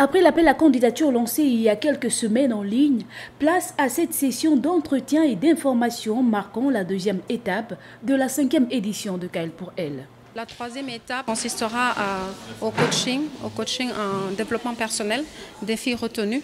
Après l'appel à candidature lancé il y a quelques semaines en ligne, place à cette session d'entretien et d'information marquant la deuxième étape de la 5e édition de KL pour elle. La troisième étape consistera au coaching en développement personnel des filles retenues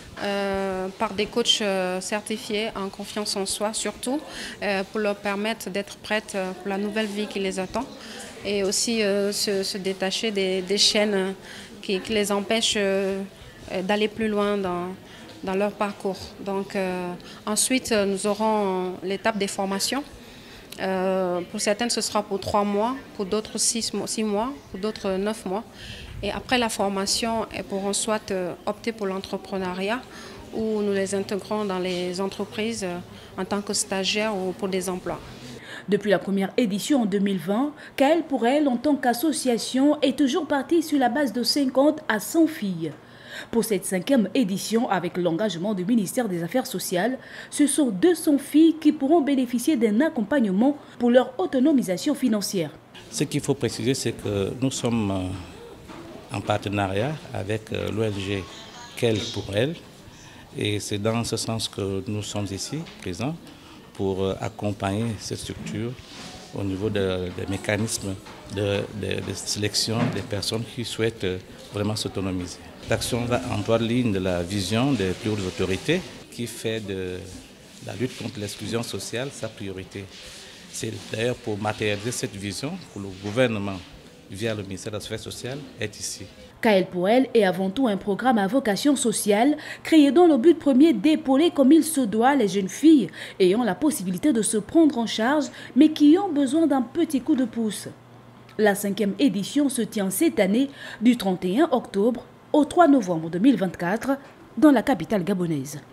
par des coachs certifiés en confiance en soi surtout, pour leur permettre d'être prêtes pour la nouvelle vie qui les attend et aussi se détacher des chaînes qui les empêchent d'aller plus loin dans leur parcours. Donc ensuite nous aurons l'étape des formations. Pour certaines ce sera pour 3 mois, pour d'autres 6 mois, pour d'autres 9 mois. Et après la formation, elles pourront soit opter pour l'entrepreneuriat ou nous les intégrons dans les entreprises en tant que stagiaires ou pour des emplois. Depuis la première édition en 2020, KL pour elle, en tant qu'association, est toujours partie sur la base de 50 à 100 filles. Pour cette 5e édition, avec l'engagement du ministère des Affaires sociales, ce sont 200 filles qui pourront bénéficier d'un accompagnement pour leur autonomisation financière. Ce qu'il faut préciser, c'est que nous sommes en partenariat avec l'ONG KL pour elle. Et c'est dans ce sens que nous sommes ici présents pour accompagner cette structure au niveau des mécanismes de sélection des personnes qui souhaitent vraiment s'autonomiser. L'action va en droite ligne de la vision des plus hautes autorités qui fait de la lutte contre l'exclusion sociale sa priorité. C'est d'ailleurs pour matérialiser cette vision que le gouvernement, via le ministère des Affaires sociales, est ici. KL pour elle est avant tout un programme à vocation sociale créé dans le but premier d'épauler comme il se doit les jeunes filles ayant la possibilité de se prendre en charge mais qui ont besoin d'un petit coup de pouce. La 5e édition se tient cette année du 31 octobre au 3 novembre 2024 dans la capitale gabonaise.